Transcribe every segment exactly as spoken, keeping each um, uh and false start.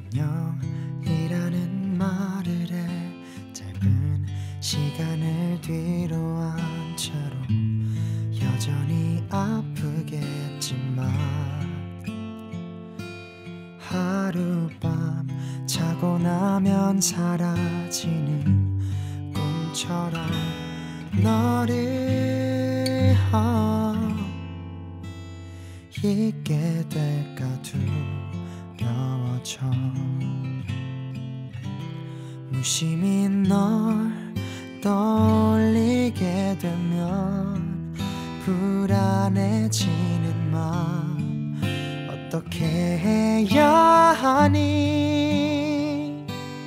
안녕이라는 말을 해 짧은 시간을 뒤로 한 채로 여전히 아프겠지만 하룻밤 자고 나면 사라지는 꿈처럼 너를 어, 잊게 될까 두려워져 무심히 널 떠올리게 되면 불안해지는 마음 어떻게 해야 하니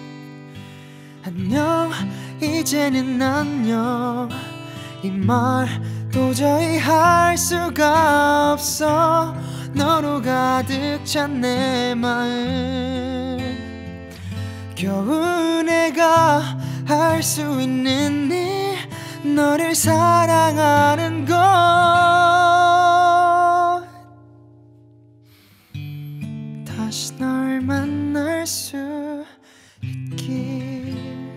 안녕 이제는 안녕 이 말 도저히 할 수가 없어 너로 가득 찬 내 마음 겨우 내가 할 수 있는 일 너를 사랑하는 것 다시 널 만날 수 있길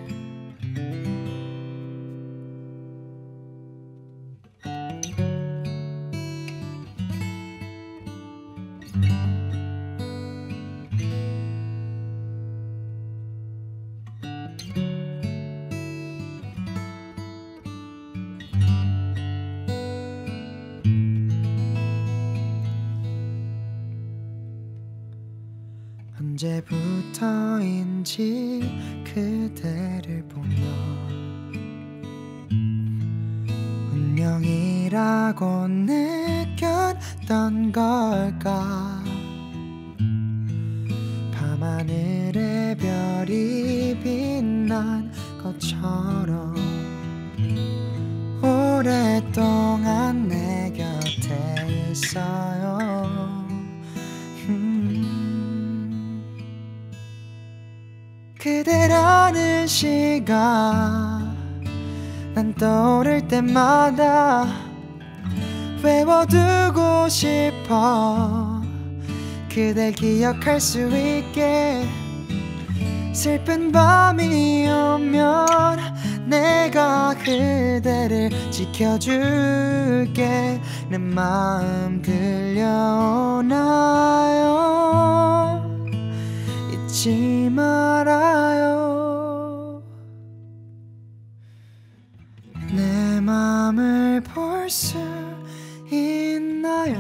언제부터인지 그대를 보며 운명이라고 느꼈던 걸까 밤하늘에 별이 빛난 것처럼 오랫동안 내 곁에 있어요 음. 그대라는 시간 난 떠오를 때마다 외워두고 싶어 그댈 기억할 수 있게 슬픈 밤이 오면 내가 그대를 지켜줄게 내 마음 들려오나요 잊지 말아요 내 맘을 볼 수 있나요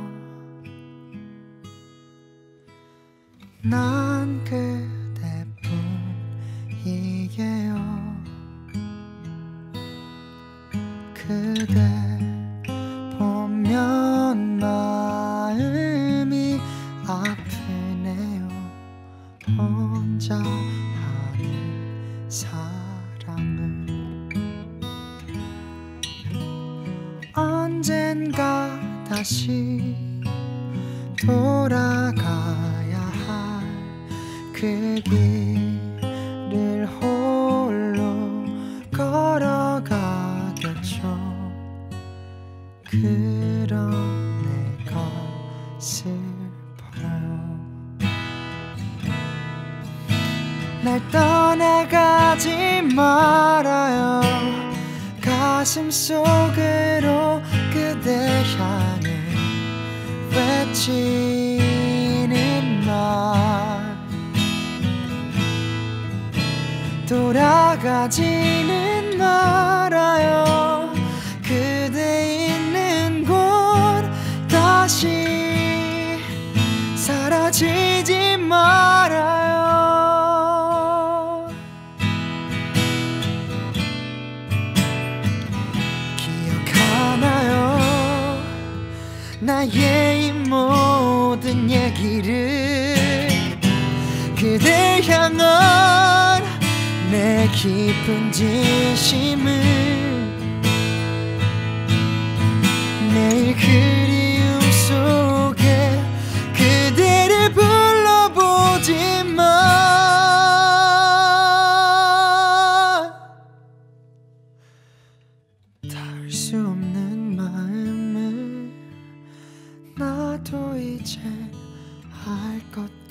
난 그대뿐이에요 그대 보면 마음이 아프네요 혼자 하는 사랑을 언젠가 다시 돌아가야 할 그 길을 홀로 걸어가겠죠 그런 내가 슬퍼요 날 떠나가지 말아요 가슴 속으로 그대 향해 외치는 말 돌아가지는 말아요 그대 있는 곳 다시 사라지지 말아요 기억하나요 나의 이 모든 얘기를 그대 향한 내 깊은 진심을 매일 그리움 속에 그대를 불러보지만 닿을 수 없는 마음을 나도 이제 알 것